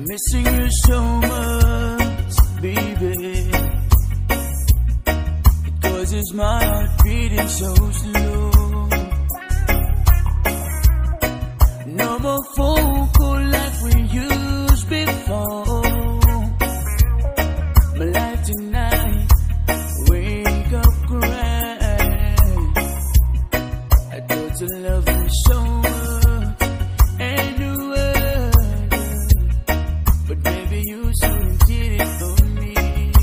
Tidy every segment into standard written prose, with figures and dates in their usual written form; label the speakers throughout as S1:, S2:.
S1: Missing you so much, baby. It causes my heart beating so slow. No more phone call like we used before. My life tonight, wake up crying. I thought you loved me so much, and you were, but baby you soon did it for me.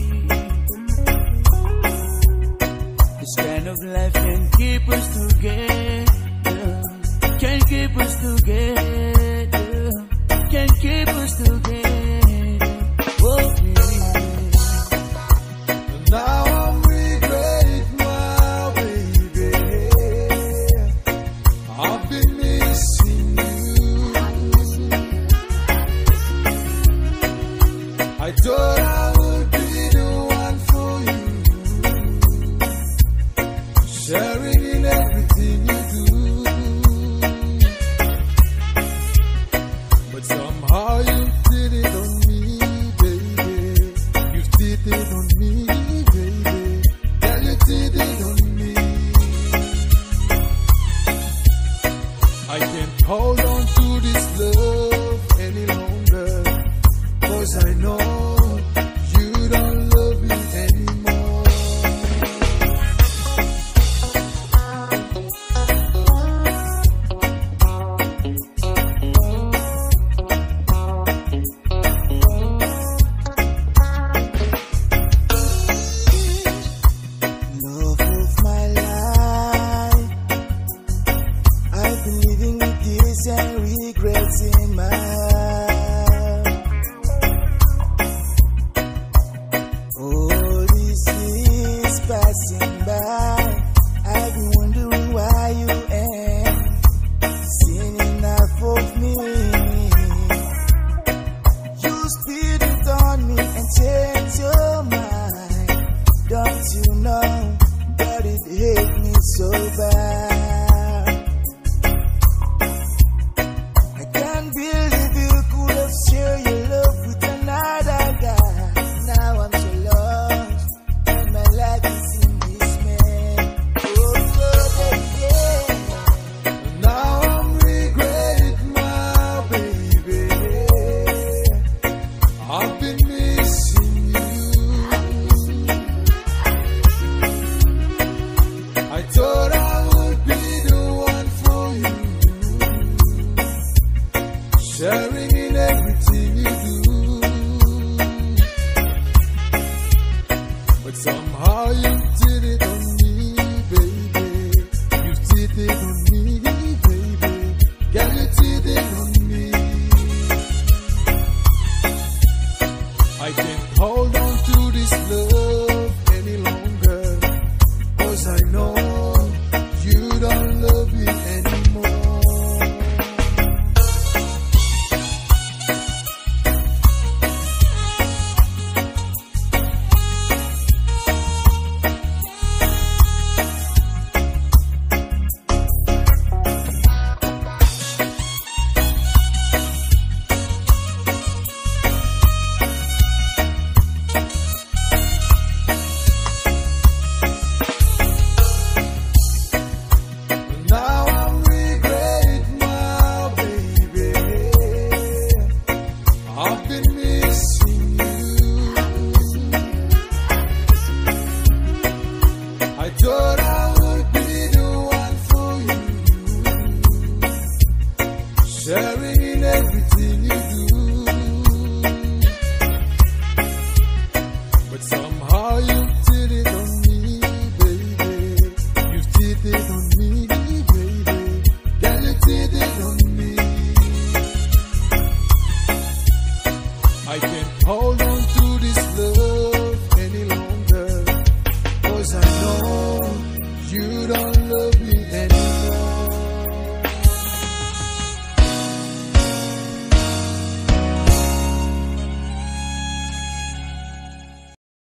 S1: This kind of life can keep us together, can keep us together, can keep us together. Oh,
S2: now I'm regretting my baby. I've been missing you. I thought I would be the one for you, sharing in everything you do. But somehow you did it on me, baby. You did it on me. I can't hold on to this love any longer, 'cause I know you don't love me anymore.
S3: Love of my life, I've been living with tears and regrets in my heart. All this is passing by, I've been wondering why you ain't seen enough of me. You spit it on me and change your mind. Don't you know that it hit me so bad? I can't believe you could have shared your love with another guy. Now I'm so lost and my life is in dismay. Oh, yeah.
S2: Now I'm regretting my baby. I've been missing you. I thought I would be the one for you, sharing in everything you do. But somehow you did it on me, baby. You did it on me, baby. Girl, you did it on me. I can't hold on to this love any longer, 'cause I know you don't love me anymore. Now I'm regretting my baby. I've been missing you. I thought I would be the one for you, sharing in everything you do. But somehow you did it on me, baby. You did it on me, baby. Girl, you did it on me. I can't hold on